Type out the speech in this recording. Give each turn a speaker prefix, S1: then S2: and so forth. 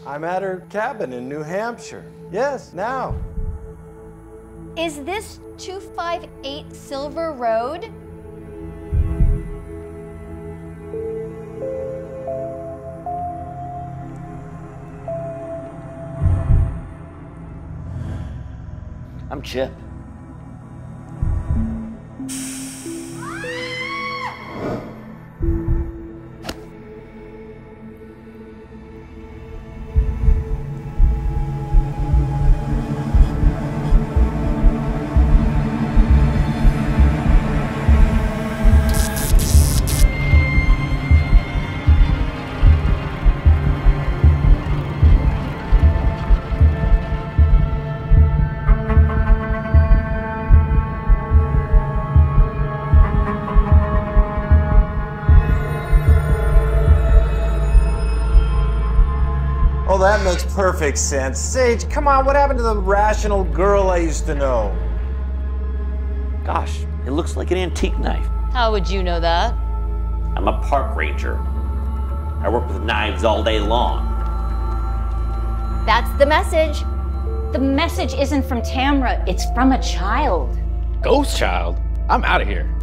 S1: I'm at her cabin in New Hampshire. Yes, now.
S2: Is this 258 Silver Road?
S3: I'm Chip.
S1: Oh, that makes perfect sense. Sage, come on, what happened to the rational girl I used to know?
S3: Gosh, it looks like an antique knife.
S4: How would you know that?
S3: I'm a park ranger. I work with knives all day long.
S2: That's the message.
S4: The message isn't from Tamra, it's from a child.
S5: Ghost child? I'm out of here.